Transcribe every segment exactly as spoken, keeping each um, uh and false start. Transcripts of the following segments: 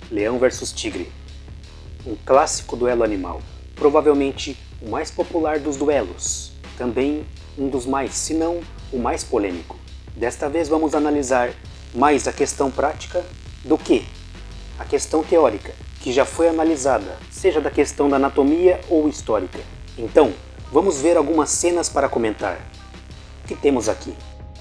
Leão versus Tigre. Um clássico duelo animal. Provavelmente o mais popular dos duelos. Também um dos mais, se não o mais polêmico. Desta vez vamos analisar mais a questão prática do que a questão teórica, que já foi analisada, seja da questão da anatomia ou histórica. Então, vamos ver algumas cenas para comentar. O que temos aqui?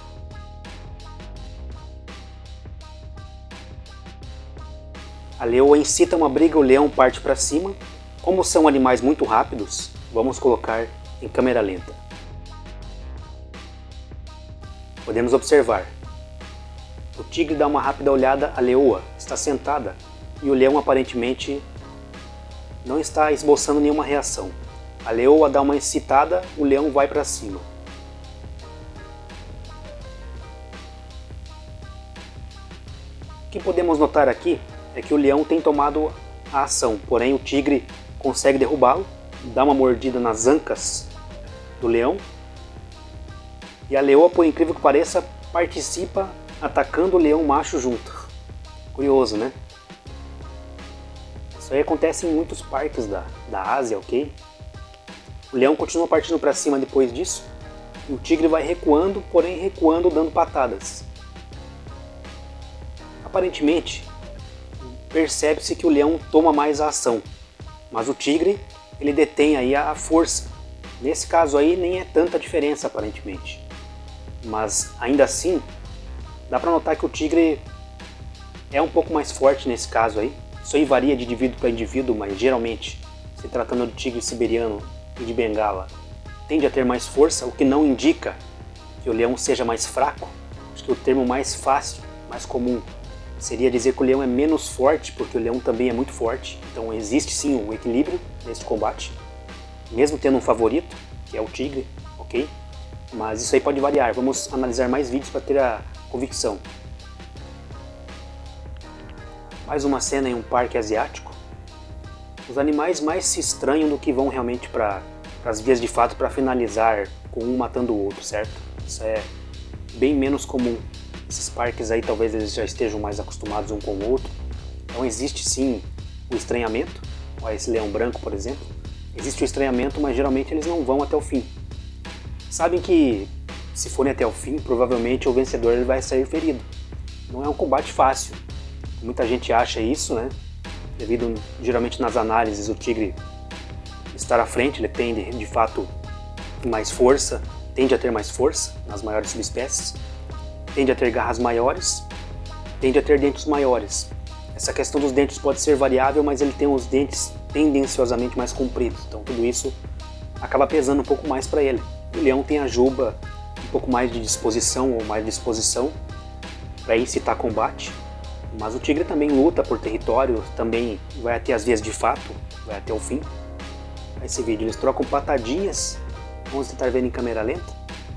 A leoa incita uma briga, o leão parte para cima. Como são animais muito rápidos, vamos colocar em câmera lenta. Podemos observar. O tigre dá uma rápida olhada, a leoa está sentada e o leão aparentemente não está esboçando nenhuma reação. A leoa dá uma incitada, o leão vai para cima. O que podemos notar aqui é que o leão tem tomado a ação, porém o tigre consegue derrubá-lo, dá uma mordida nas ancas do leão e a leoa, por incrível que pareça, participa atacando o leão macho junto. Curioso, né? Isso aí acontece em muitos parques da, da Ásia, ok? O leão continua partindo para cima depois disso e o tigre vai recuando, porém recuando dando patadas. Aparentemente, percebe-se que o leão toma mais a ação, mas o tigre ele detém aí a força. Nesse caso aí nem é tanta diferença aparentemente, mas ainda assim dá para notar que o tigre é um pouco mais forte nesse caso aí. Isso aí varia de indivíduo para indivíduo, mas geralmente, se tratando de tigre siberiano e de bengala, tende a ter mais força, o que não indica que o leão seja mais fraco. Acho que o termo mais fácil, mais comum, seria dizer que o leão é menos forte, porque o leão também é muito forte. Então existe sim um equilíbrio nesse combate, mesmo tendo um favorito, que é o tigre, ok? Mas isso aí pode variar. Vamos analisar mais vídeos para ter a convicção. Mais uma cena em um parque asiático. Os animais mais se estranham do que vão realmente para as vias de fato para finalizar com um matando o outro, certo? Isso é bem menos comum. Esses parques aí talvez eles já estejam mais acostumados um com o outro. Então existe sim o estranhamento. Olha esse leão branco, por exemplo. Existe o estranhamento, mas geralmente eles não vão até o fim. Sabem que se forem até o fim, provavelmente o vencedor ele vai sair ferido. Não é um combate fácil. Muita gente acha isso, né? Devido, geralmente nas análises, o tigre estar à frente, ele tem de fato mais força, tende a ter mais força nas maiores subespécies, tende a ter garras maiores, tende a ter dentes maiores. Essa questão dos dentes pode ser variável, mas ele tem os dentes tendenciosamente mais compridos, então tudo isso acaba pesando um pouco mais para ele. O leão tem a juba um pouco mais de disposição ou mais disposição para incitar combate. Mas o tigre também luta por território, também vai até as vias de fato, vai até o fim. Esse vídeo eles trocam patadinhas, vamos tentar ver em câmera lenta.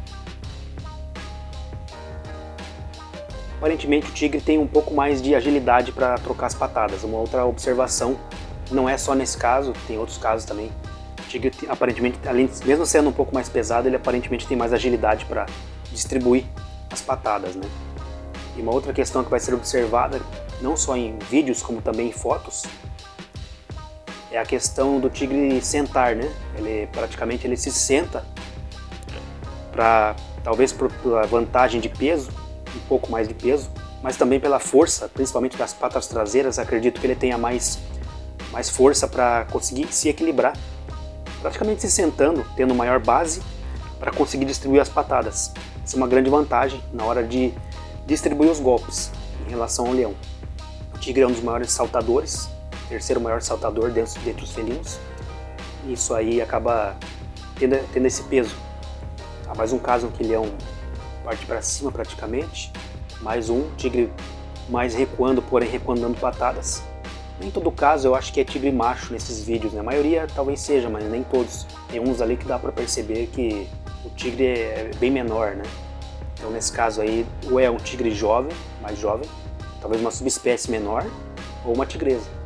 Aparentemente o tigre tem um pouco mais de agilidade para trocar as patadas. Uma outra observação, não é só nesse caso, tem outros casos também. O tigre aparentemente, além de, mesmo sendo um pouco mais pesado, ele aparentemente tem mais agilidade para distribuir as patadas, né? E uma outra questão que vai ser observada, não só em vídeos, como também em fotos, é a questão do tigre sentar, né? Ele praticamente ele se senta para, talvez por, pela vantagem de peso, um pouco mais de peso, mas também pela força, principalmente das patas traseiras, acredito que ele tenha mais, mais força para conseguir se equilibrar, praticamente se sentando, tendo maior base para conseguir distribuir as patadas. Isso é uma grande vantagem na hora de distribuir os golpes em relação ao leão. O tigre é um dos maiores saltadores, terceiro maior saltador dentro, dentre os felinos, e isso aí acaba tendo, tendo esse peso. Há mais um caso em que o leão parte para cima praticamente, mais um, tigre mais recuando, porém recuando dando patadas. Nem todo caso eu acho que é tigre macho nesses vídeos, né? A maioria talvez seja, mas nem todos. Tem uns ali que dá para perceber que o tigre é bem menor, né? Então nesse caso aí, ou é um tigre jovem, mais jovem, talvez uma subespécie menor, ou uma tigresa.